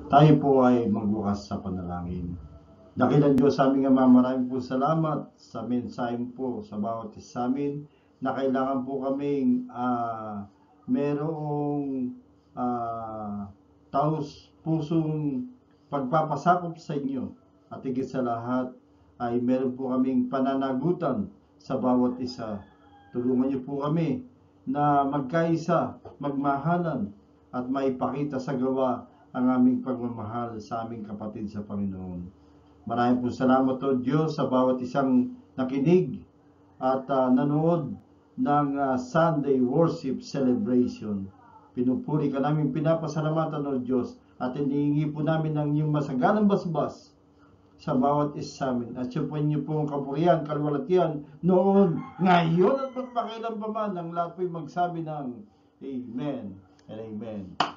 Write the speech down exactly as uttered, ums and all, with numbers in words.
Tayo po ay magbukas sa panalangin. Dakilang Diyos sa aming Ama, maraming po salamat sa mensahe po sa bawat isa sa amin na kailangan po kaming uh, merong uh, taos pusong pagpapasakop sa inyo. At higit sa lahat ay meron po kaming pananagutan sa bawat isa. Tulungan niyo po kami na magkaisa, magmahalan at maipakita sa gawa ang aming pagmamahal sa aming kapatid sa Panginoon. Maraming po salamat o Diyos sa bawat isang nakinig at uh, nanood ng uh, Sunday Worship Celebration. Pinupuri ka namin, pinapasalamatan o Diyos at hinihingi po namin ang iyong masagalang basbas sa bawat isa sa amin. At siya po niyo po ang kapurihan, kalwalatian noon, ngayon at magpakailan pa man ang lahat po'y magsabi ng Amen and Amen.